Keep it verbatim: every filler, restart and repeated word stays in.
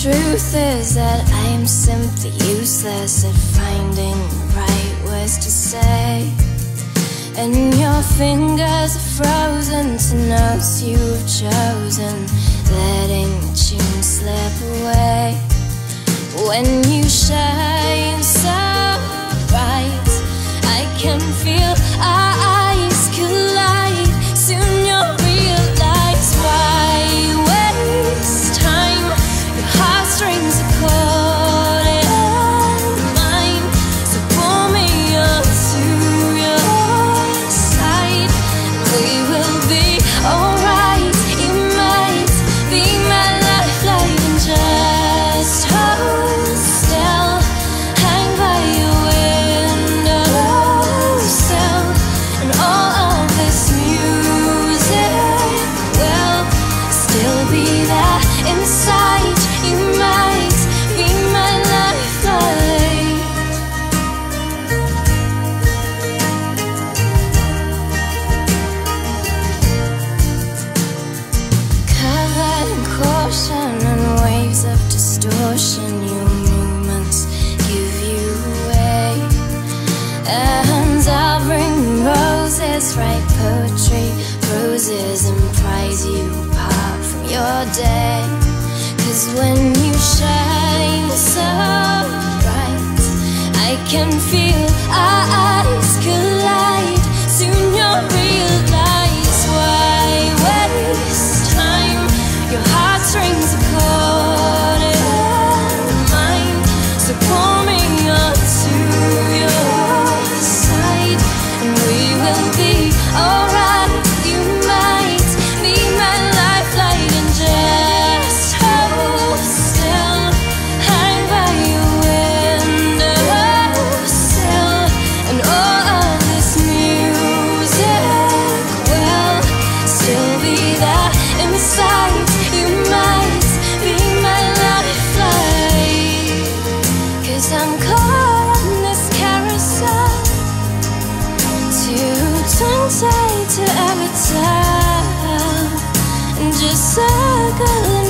truth is that I am simply useless at finding the right words to say, and your fingers are frozen to notes you've chosen, letting the tune slip away. When you shine so bright, I can feel our eyes collide. Soon you'll realize why waste time. Your heartstrings are caught in mine, so pull me onto your side. We will be alright. You might be my lifeline and just hold still. Hang by your windowsill, and all of this music will still be there inside. You might be my lifeline. Covered in caution and waves of distortion, your movements give you away, and I'll bring roses, write poetry, roses, and prize you apart from your day. 'Cause when you shine so bright, I can feel our eyes collide. Soon you'll realize why waste time. Your heartstrings are caught in mine, so pull me onto your side, and we will be alright. You might be my lifeline and just hold still. Hang by your windowsill, and all of this music will still be there inside. You might be my lifeline, 'cause I'm caught on this carousel, too tongue-tied to ever tell, and just circling